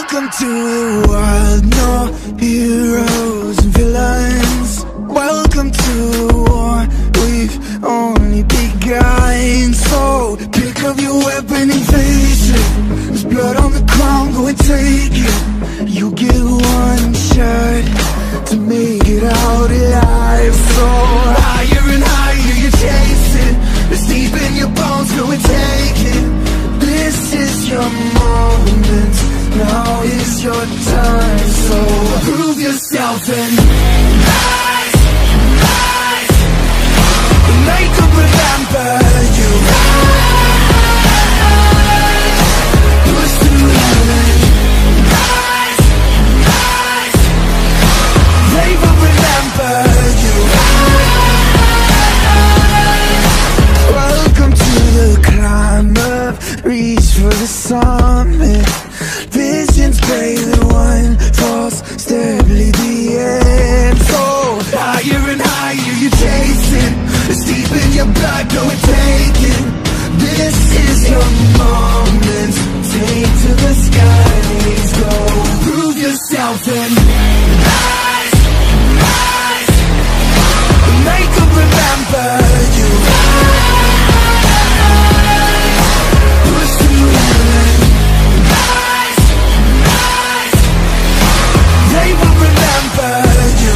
Welcome to the world, no heroes and villains. Welcome to the war, we've only begun. So pick up your weapon and face it. There's blood on the ground, go and take it. You get one shot to make it out alive. So higher and higher you chase it. It's deep in your bones, go and take it. This is your moment, now is your time. So prove yourself and rise, rise. Make them remember you. Rise, push through heaven. Rise, rise. They will remember you. Rise. Welcome to the climb up, reach for the summit. Visions pray the one false step lead the end. So higher and higher you chase it. It's deep in your blood, go and take it. This is your moment, take to the skies, go. Prove yourself and rise, rise. Make them remember you. Push through heaven. Rise, rise. They will remember you.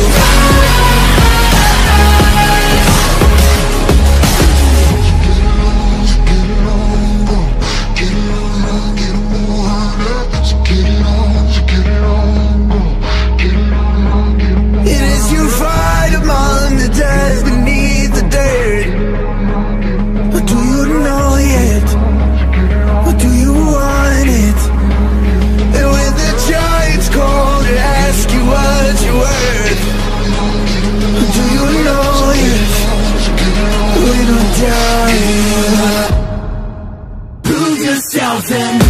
It is you fight among the dead beneath the dirt. Or do you know yet? Or do you want it? And when the giants call to ask you what you're worth, or do you know yet? We don't die. Prove yourself and